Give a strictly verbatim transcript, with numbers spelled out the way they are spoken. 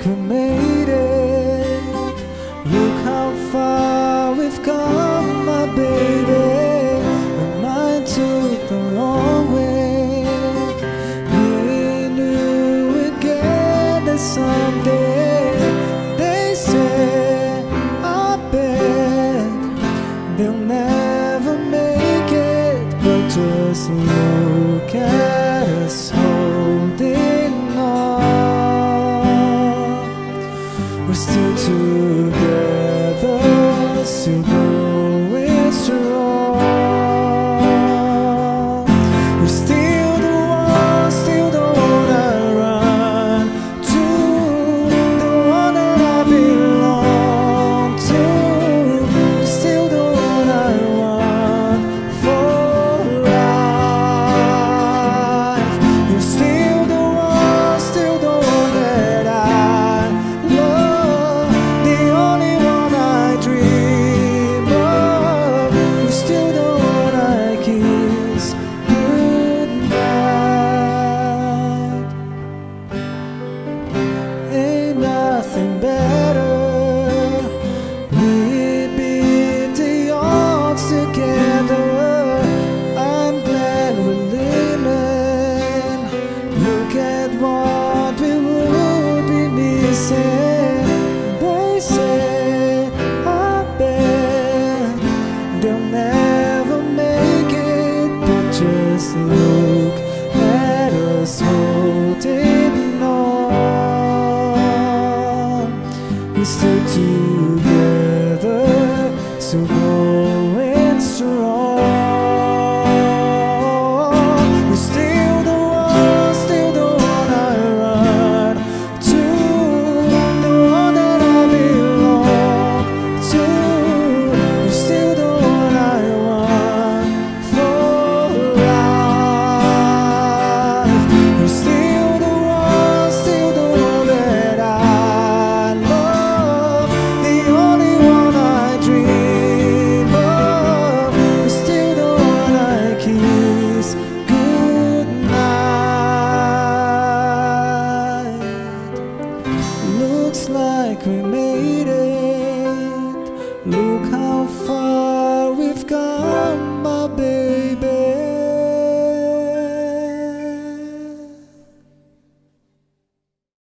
like we made it. Look how far we've come, my baby. But mine took the long way. We knew we'd get there someday. They say, I bet they'll never make it. But just look at us holding on. We're still together, still going strong. We're still the one, still the one I run to, the one that I belong to. We're still the one I want for life. You're still the one, still the one that I love, the only one I dream of. You're still the one I kiss goodnight. Ain't nothing better. We beat the odds together. I'm glad we're living. Look at what we would be missing. They say, I bet they'll never make it. But just look at us holding on. We're still together, still going strong. We're still the one, still the one I run to, the one that I belong to. We're still the one I want for life. We're still the one, still the one that I love, the only one I dream of. We're still the one I kiss goodnight. Looks like we made it. Look how far we've come.